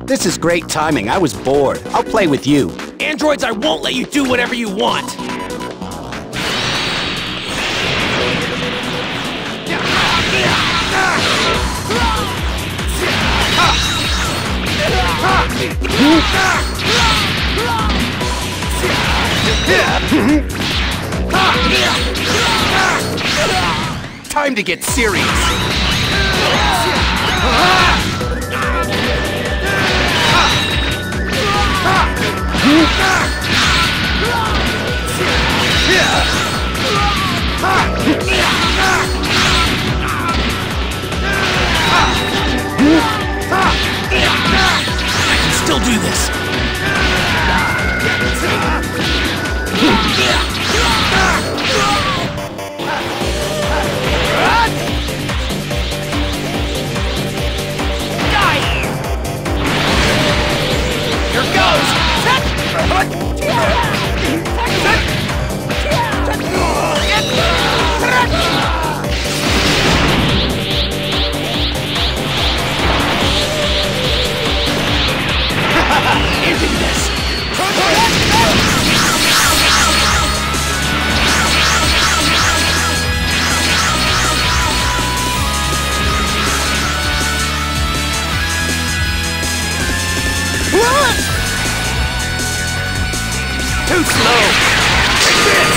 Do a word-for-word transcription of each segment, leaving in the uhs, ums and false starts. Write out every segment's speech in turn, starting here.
This is great timing. I was bored. I'll play with you. Androids, I won't let you do whatever you want! Time to get serious. I can still do this! Here goes! Ending this! Too slow! Take this!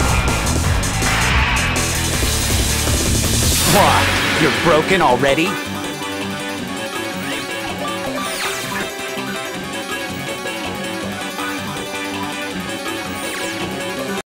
What? You're broken already?